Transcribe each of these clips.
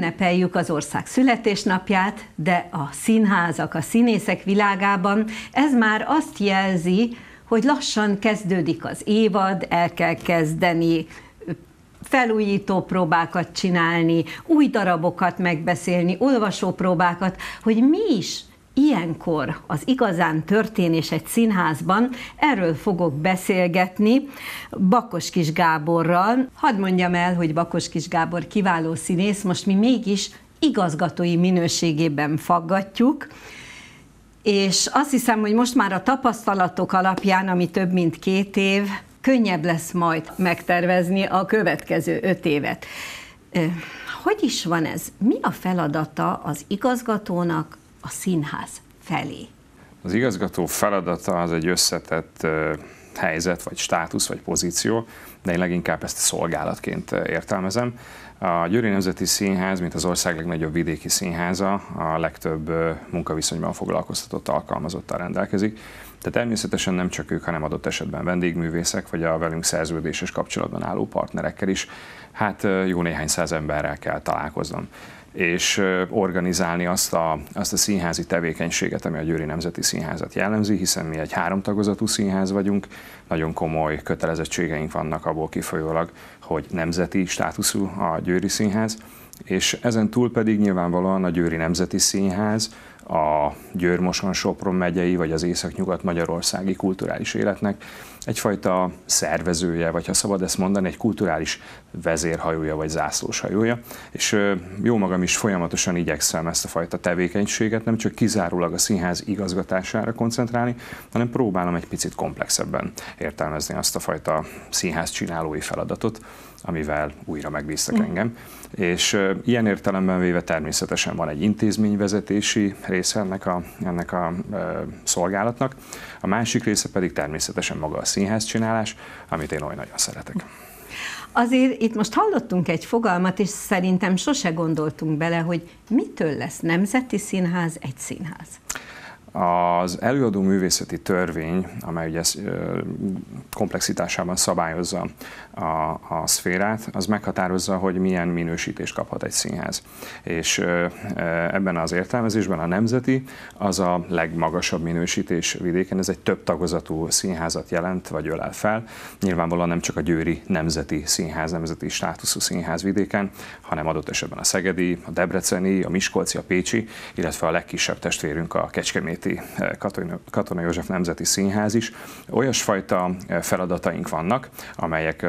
ünnepeljük az ország születésnapját, de a színházak, a színészek világában ez már azt jelzi, hogy lassan kezdődik az évad, el kell kezdeni felújító próbákat csinálni, új darabokat megbeszélni, olvasópróbákat, hogy mi is ilyenkor az igazán történés egy színházban, erről fogok beszélgetni Bakos Kis Gáborral. Hadd mondjam el, hogy Bakos Kis Gábor kiváló színész, most mi mégis igazgatói minőségében faggatjuk, és azt hiszem, hogy most már a tapasztalatok alapján, ami több mint 2 év, könnyebb lesz majd megtervezni a következő 5 évet. Hogy is van ez? Mi a feladata az igazgatónak a színház felé? Az igazgató feladata az egy összetett helyzet, vagy státusz, vagy pozíció, de én leginkább ezt szolgálatként értelmezem. A Győri Nemzeti Színház, mint az ország legnagyobb vidéki színháza, a legtöbb munkaviszonyban foglalkoztatott alkalmazottal rendelkezik. De természetesen nem csak ők, hanem adott esetben vendégművészek, vagy a velünk szerződéses kapcsolatban álló partnerekkel is, hát jó néhány száz emberrel kell találkoznom. És organizálni azt a színházi tevékenységet, ami a Győri Nemzeti Színházat jellemzi, hiszen mi egy 3 tagozatú színház vagyunk, nagyon komoly kötelezettségeink vannak abból kifolyólag, hogy nemzeti státuszú a Győri Színház, és ezen túl pedig nyilvánvalóan a Győri Nemzeti Színház a Győr-Moson-Sopron megyei vagy az észak-nyugat-magyarországi kulturális életnek egyfajta szervezője, vagy ha szabad ezt mondani, egy kulturális vezérhajója vagy zászlóshajója. És jó magam is folyamatosan igyekszem ezt a fajta tevékenységet nem csak kizárólag a színház igazgatására koncentrálni, hanem próbálom egy picit komplexebben értelmezni azt a fajta színház csinálói feladatot, amivel újra megbíztak engem. És ilyen értelemben véve természetesen van egy intézményvezetési része ennek a szolgálatnak, a másik része pedig természetesen maga a színházcsinálás, amit én olyan nagyon szeretek. Azért itt most hallottunk egy fogalmat, és szerintem sose gondoltunk bele, hogy mitől lesz nemzeti színház egy színház. Az előadó művészeti törvény, amely ugye komplexitásában szabályozza a szférát, az meghatározza, hogy milyen minősítést kaphat egy színház. És ebben az értelmezésben a nemzeti az a legmagasabb minősítés vidéken, ez egy több tagozatú színházat jelent, vagy ölel fel. Nyilvánvalóan nem csak a Győri Nemzeti Színház, nemzeti státuszú színház vidéken, hanem adott esetben a szegedi, a debreceni, a miskolci, a pécsi, illetve a legkisebb testvérünk a kecskeméti Katona József Nemzeti Színház is. Olyasfajta feladataink vannak, amelyek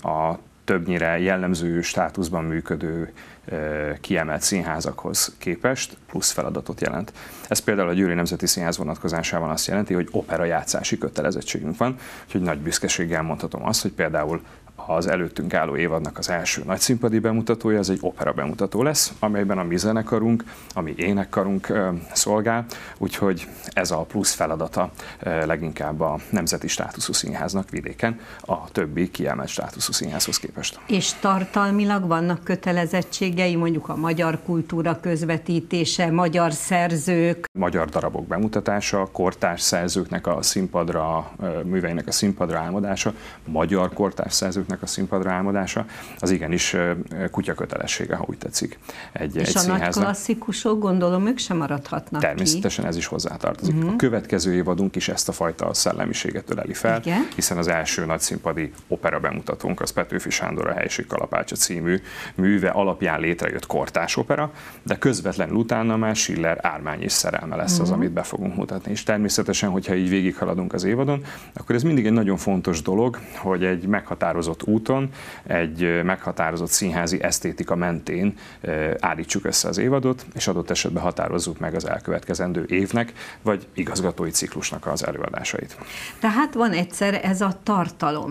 a többnyire jellemző státuszban működő kiemelt színházakhoz képest plusz feladatot jelent. Ez például a Győri Nemzeti Színház vonatkozásában azt jelenti, hogy opera játszási kötelezettségünk van, úgyhogy nagy büszkeséggel mondhatom azt, hogy például az előttünk álló évadnak az első nagyszínpadi bemutatója, ez egy opera bemutató lesz, amelyben a mi zenekarunk, a mi énekkarunk szolgál, úgyhogy ez a plusz feladata leginkább a nemzeti státuszú színháznak vidéken, a többi kiemelt státuszú színházhoz képest. És tartalmilag vannak kötelezettségei, mondjuk a magyar kultúra közvetítése, magyar szerzők? Magyar darabok bemutatása, kortárs szerzőknek a színpadra, műveinek a színpadra álmodása, magyar kortárs szerzőknek a színpadra álmodása, az igenis kutyakötelessége, ha úgy tetszik. És a nagy klasszikusok, gondolom, ők sem maradhatnak természetesen ki. Ez is hozzátartozik. A következő évadunk is ezt a fajta szellemiséget öleli fel, hiszen az első nagyszínpadi opera bemutatónk, az Petőfi Sándor a Helység Kalapácsa című műve alapján létrejött kortárs opera, de közvetlenül utána már Schiller Ármány és szerelme lesz az, amit be fogunk mutatni. És természetesen, hogyha így végighaladunk az évadon, akkor ez mindig egy nagyon fontos dolog, hogy egy meghatározott úton, egy meghatározott színházi esztétika mentén állítsuk össze az évadot, és adott esetben határozzuk meg az elkövetkezendő évnek, vagy igazgatói ciklusnak az előadásait. Tehát van egyszer ez a tartalom.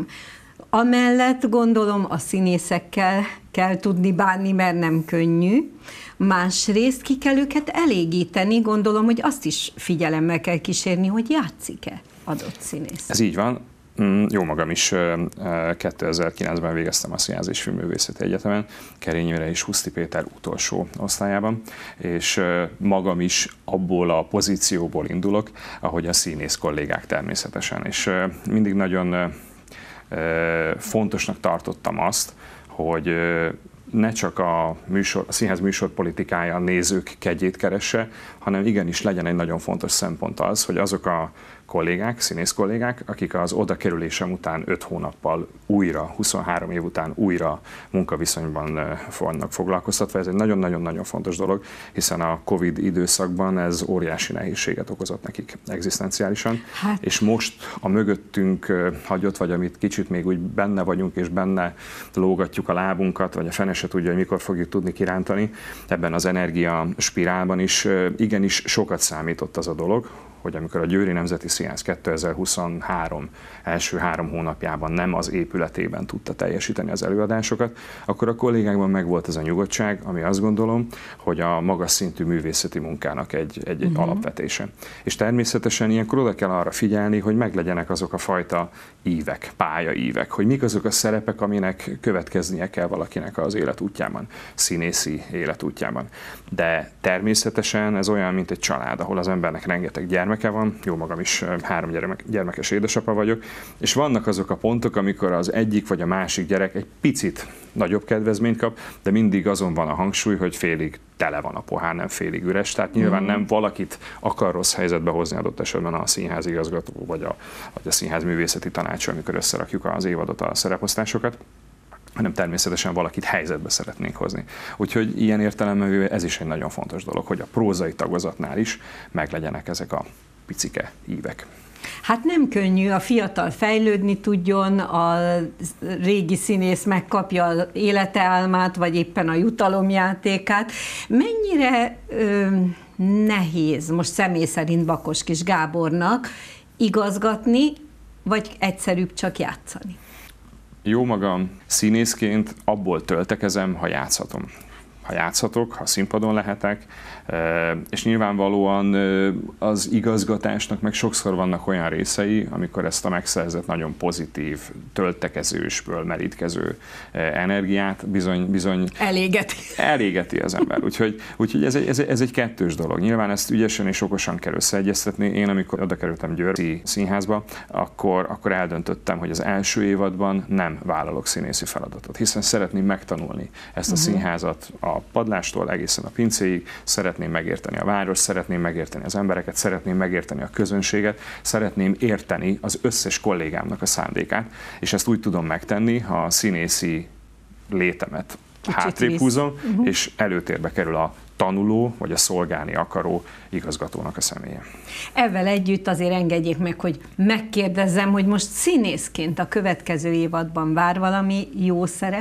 Amellett gondolom a színészekkel kell tudni bánni, mert nem könnyű. Másrészt ki kell őket elégíteni, gondolom, hogy azt is figyelemmel kell kísérni, hogy játszik-e adott színész. Ez így van. Jó magam is 2009-ben végeztem a Színház és Filmművészeti Egyetemen, Kerényi és Huszti Péter utolsó osztályában, és magam is abból a pozícióból indulok, ahogy a színész kollégák természetesen. És mindig nagyon fontosnak tartottam azt, hogy ne csak a színház műsorpolitikája a nézők kegyét keresse, hanem igenis legyen egy nagyon fontos szempont az, hogy azok a kollégák, színész kollégák, akik az odakerülésem után 5 hónappal újra, 23 év után újra munkaviszonyban vannak foglalkoztatva. Ez egy nagyon-nagyon-nagyon fontos dolog, hiszen a Covid időszakban ez óriási nehézséget okozott nekik egzisztenciálisan. Hát. És most a mögöttünk hagyott, vagy amit kicsit még úgy benne vagyunk, és benne lógatjuk a lábunkat, vagy a fene se tudja, hogy mikor fogjuk tudni kirántani, ebben az energia spirálban is igenis sokat számított az a dolog, hogy amikor a Győri Nemzeti Színház 2023 első 3 hónapjában nem az épületében tudta teljesíteni az előadásokat, akkor a kollégákban megvolt ez a nyugodtság, ami azt gondolom, hogy a magas szintű művészeti munkának egy alapvetése. És természetesen ilyenkor oda kell arra figyelni, hogy meglegyenek azok a fajta ívek, pályaívek, hogy mik azok a szerepek, aminek következnie kell valakinek az életútjában, színészi életútjában. De természetesen ez olyan, mint egy család, ahol az embernek rengeteg gyermeke van, jó magam is 3 gyermekes édesapa vagyok, és vannak azok a pontok, amikor az egyik vagy a másik gyerek egy picit nagyobb kedvezményt kap, de mindig azon van a hangsúly, hogy félig tele van a pohár, nem félig üres. Tehát nyilván nem valakit akar rossz helyzetbe hozni adott esetben a színház igazgató vagy a színház művészeti tanácsa, amikor összerakjuk az évadot, a szereposztásokat, hanem természetesen valakit helyzetbe szeretnénk hozni. Úgyhogy ilyen értelemben ez is egy nagyon fontos dolog, hogy a prózai tagozatnál is meglegyenek ezek a picike ívek. Hát nem könnyű, a fiatal fejlődni tudjon, a régi színész megkapja az élete álmát, vagy éppen a jutalomjátékát. Mennyire nehéz most személy szerint Bakos Kis Gábornak igazgatni, vagy egyszerűbb csak játszani? Jó magam, színészként abból töltekezem, ha játszhatom. Ha játszhatok, ha színpadon lehetek, és nyilvánvalóan az igazgatásnak meg sokszor vannak olyan részei, amikor ezt a megszerzett nagyon pozitív, töltekezősből merítkező energiát bizony elégeti az ember. Úgyhogy ez egy kettős dolog. Nyilván ezt ügyesen és okosan kell összeegyeztetni. Én, amikor oda kerültem Győri Színházba, akkor eldöntöttem, hogy az első évadban nem vállalok színészi feladatot, hiszen szeretném megtanulni ezt a színházat a padlástól egészen a pincéig, szeretném megérteni a város, szeretném megérteni az embereket, szeretném megérteni a közönséget, szeretném érteni az összes kollégámnak a szándékát, és ezt úgy tudom megtenni, ha a színészi létemet hátrébb húzom, és előtérbe kerül a tanuló, vagy a szolgálni akaró igazgatónak a személye. Ezzel együtt azért engedjék meg, hogy megkérdezzem, hogy most színészként a következő évadban vár valami jó szerep?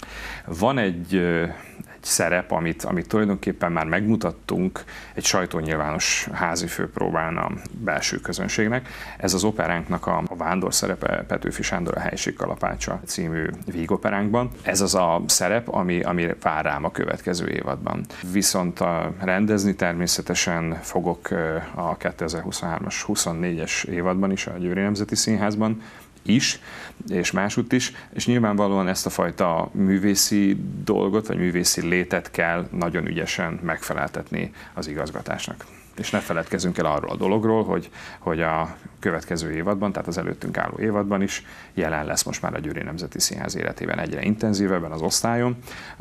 Van egy szerep, amit tulajdonképpen már megmutattunk egy sajtónyilvános házi főpróbán a belső közönségnek. Ez az operánknak a vándor szerepe, Petőfi Sándor a Helység Kalapácsa című vígoperánkban. Ez az a szerep, ami vár rám a következő évadban. Viszont rendezni természetesen fogok a 2023-as, 24-es évadban is a Győri Nemzeti Színházban is, és másútt is, és nyilvánvalóan ezt a fajta művészi dolgot, vagy művészi létet kell nagyon ügyesen megfeleltetni az igazgatásnak. És ne feledkezzünk el arról a dologról, hogy a következő évadban, tehát az előttünk álló évadban is jelen lesz most már a Győri Nemzeti Színház életében egyre intenzívebben az osztályon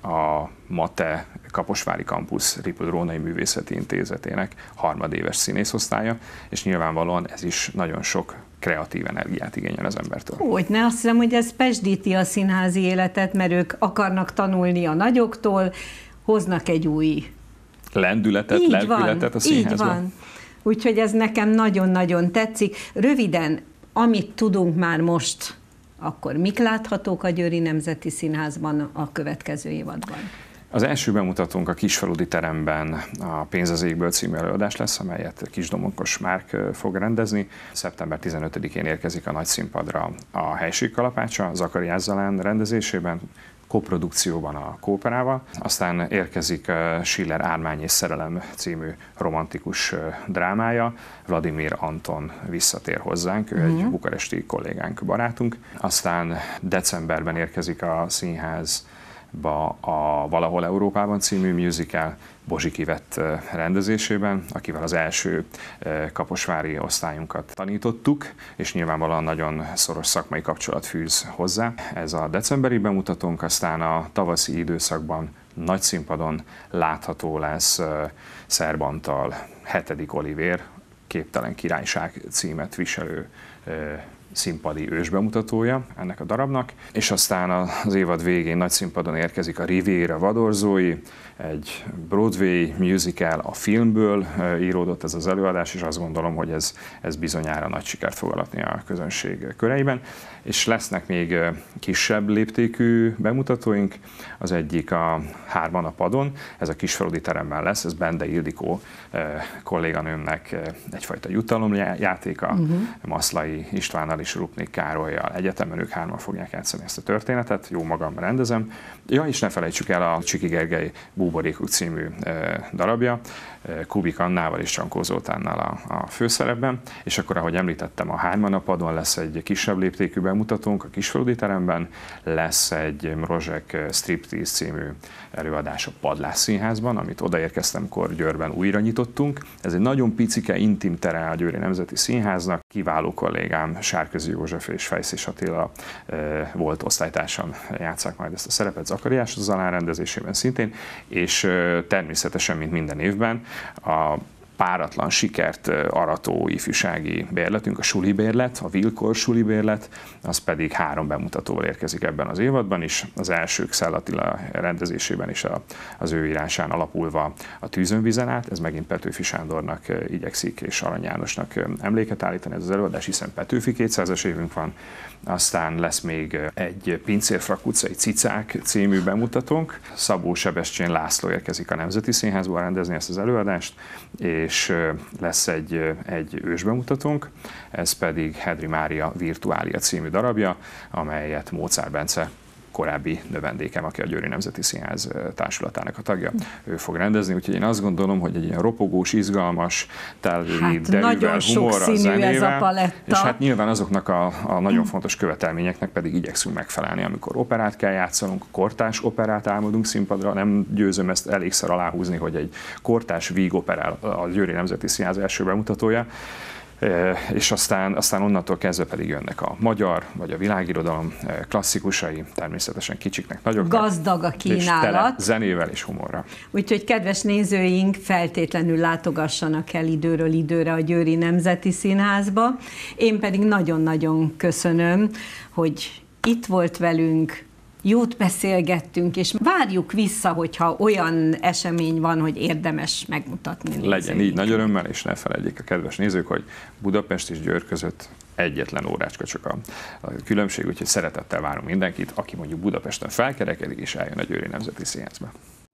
a MATE Kaposvári Campus Ripl Rónai Művészeti Intézetének harmadéves színészosztálya, és nyilvánvalóan ez is nagyon sok kreatív energiát igényel az embertől. Hogyne, azt hiszem, hogy ez pesdíti a színházi életet, mert ők akarnak tanulni a nagyoktól, hoznak egy új lendületet a színházban. Így van. Úgyhogy ez nekem nagyon-nagyon tetszik. Röviden, amit tudunk már most, akkor mik láthatók a Győri Nemzeti Színházban a következő évadban? Az első bemutatónk a Kisfaludi teremben a Pénz az égből című előadás lesz, amelyet Kisdomonkos Márk fog rendezni. Szeptember 15-én érkezik a nagy színpadra a Helység Kalapácsa, Zakariás Zalán rendezésében, koprodukcióban a Kóperával. Aztán érkezik Schiller Ármány és szerelem című romantikus drámája. Vladimir Anton visszatér hozzánk, ő egy bukaresti kollégánk, barátunk. Aztán decemberben érkezik a színház a Valahol Európában című musical Bozsik Ivett rendezésében, akivel az első kaposvári osztályunkat tanítottuk, és nyilvánvalóan nagyon szoros szakmai kapcsolat fűz hozzá. Ez a decemberi bemutatónk, aztán a tavaszi időszakban nagy színpadon látható lesz Szerb Antal, 7. Olivér, Képtelen királyság címet viselő színpadi ősbemutatója ennek a darabnak, és aztán az évad végén nagy színpadon érkezik a Riviera Vadorzói, egy Broadway musical a filmből íródott ez az előadás, és azt gondolom, hogy ez bizonyára nagy sikert fog aratni a közönség köreiben. És lesznek még kisebb léptékű bemutatóink, az egyik a Hárman a padon, ez a Kisfaludy teremben lesz, ez Bende Ildikó kolléganőmnek egyfajta jutalomjátéka, Maszlai Istvánnal és Rupnik Károlyjal egyetemen, ők hárman fogják játszani ezt a történetet, jó magam rendezem. Ja, és ne felejtsük el a Csiki Gergely Búborékuk című darabja, Kubik Annával és Csankó Zoltánnal a főszerepben, és akkor, ahogy említettem, a Hárman a padon lesz egy kisebb léptékű bemutatónk a Kisfaludy teremben, lesz egy Mrozsek Striptease című előadás a Padlás Színházban, amit odaérkeztemkor Győrben újra nyitottunk. Ez egy nagyon picike, intim tere a Győri Nemzeti Színháznak. Kiváló kollégám Sárközi József és Fejszés Attila volt osztálytársam, játsszák majd ezt a szerepet Zakariás Zalán rendezésében szintén, és természetesen, mint minden évben, a páratlan sikert arató ifjúsági bérletünk, a Suli Bérlet, a Vilkor Suli Bérlet, az pedig 3 bemutatóval érkezik ebben az évadban is. Az első Ksell Attila rendezésében és az ő írásán alapulva a Tűzön vízen át, ez megint Petőfi Sándornak igyekszik és Arany Jánosnak emléket állítani ez az előadás, hiszen Petőfi 200-as évünk van. Aztán lesz még egy Pincérfrak utcai cicák című bemutatónk. Szabó Sebestyén László érkezik a Nemzeti Színházból rendezni ezt az előadást, és lesz egy ősbemutatónk, ez pedig Hedri Mária Virtuália című darabja, amelyet Mozart Bence korábbi növendékem, aki a Győri Nemzeti Színház társulatának a tagja, ő fog rendezni, úgyhogy én azt gondolom, hogy egy ilyen ropogós, izgalmas, telvéri, derűvel, humorral, zenével, és hát nyilván azoknak a nagyon fontos követelményeknek pedig igyekszünk megfelelni, amikor operát kell játszanunk, kortárs operát álmodunk színpadra, nem győzöm ezt elégszer aláhúzni, hogy egy kortárs vígopera a Győri Nemzeti Színház első bemutatója, és aztán onnantól kezdve pedig jönnek a magyar vagy a világirodalom klasszikusai, természetesen kicsiknek nagyoknak. Gazdag a kínálat. Zenével és humorral. Úgyhogy kedves nézőink, feltétlenül látogassanak el időről időre a Győri Nemzeti Színházba. Én pedig nagyon-nagyon köszönöm, hogy itt volt velünk, jót beszélgettünk, és várjuk vissza, hogyha olyan esemény van, hogy érdemes megmutatni nézőink. Legyen így, nagy örömmel, és ne felejtjék a kedves nézők, hogy Budapest és Győr között egyetlen órácska csak a különbség, úgyhogy szeretettel várunk mindenkit, aki mondjuk Budapesten felkerekedik és eljön a Győri Nemzeti Színházba.